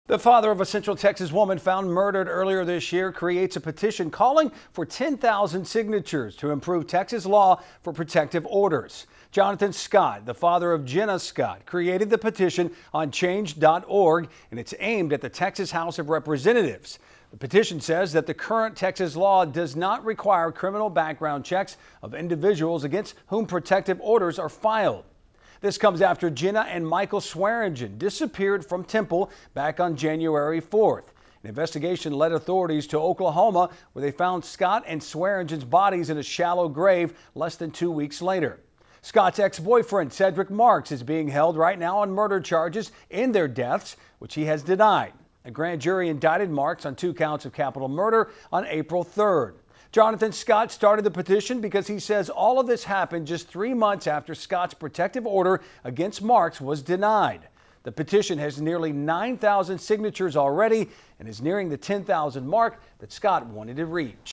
The father of a Central Texas woman found murdered earlier this year creates a petition calling for 10,000 signatures to improve Texas law for protective orders. Jonathan Scott, the father of Jenna Scott, created the petition on change.org, and it's aimed at the Texas House of Representatives. The petition says that the current Texas law does not require criminal background checks of individuals against whom protective orders are filed. This comes after Jenna and Michael Swearingen disappeared from Temple back on January 4th. An investigation led authorities to Oklahoma, where they found Scott and Swearingen's bodies in a shallow grave less than 2 weeks later. Scott's ex-boyfriend, Cedric Marks, is being held right now on murder charges in their deaths, which he has denied. A grand jury indicted Marks on 2 counts of capital murder on April 3rd. Jonathan Scott started the petition because he says all of this happened just 3 months after Scott's protective order against Marks was denied. The petition has nearly 9,000 signatures already and is nearing the 10,000 mark that Scott wanted to reach.